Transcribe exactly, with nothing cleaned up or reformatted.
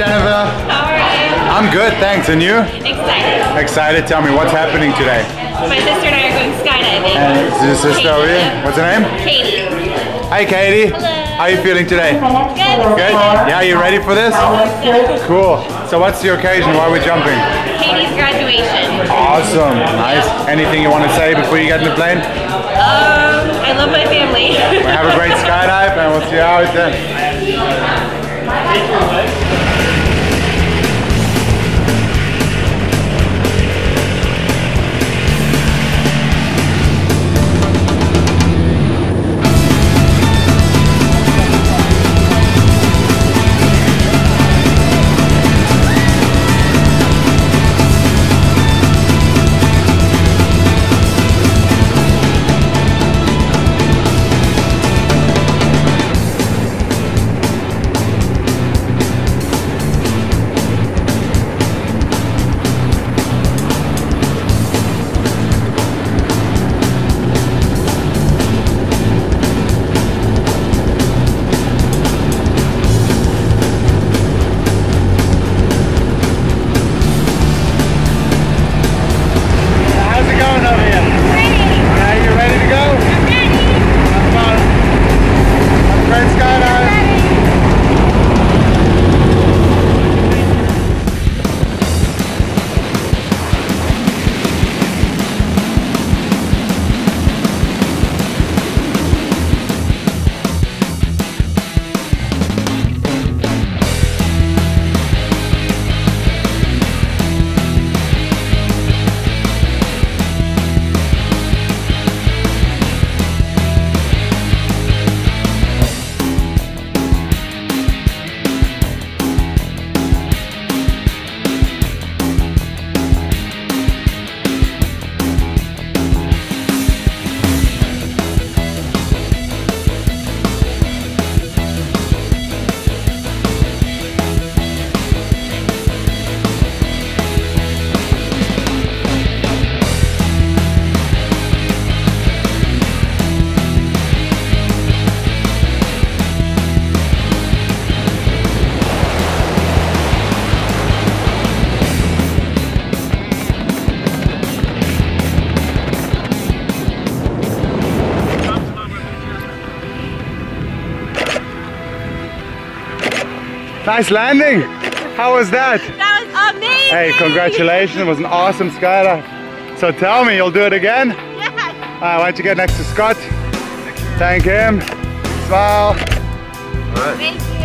Jennifer. How are you? I'm good, thanks. And you? Excited. Excited? Tell me, what's happening today? My sister and I are going skydiving. And is your sister over here? What's her name? Katie. Hi, Katie. Hello. How are you feeling today? Good. Good? Yeah, you ready for this? Cool. So what's the occasion? Why are we jumping? Katie's graduation. Awesome. Nice. Anything you want to say before you get in the plane? Um, I love my family. Well, have a great skydive and we'll see how it's done. Nice landing! How was that? That was amazing! Hey, congratulations, it was an awesome skydive. So tell me, you'll do it again? Yes! Uh, why don't you get next to Scott? Thank him. Smile. Thank you.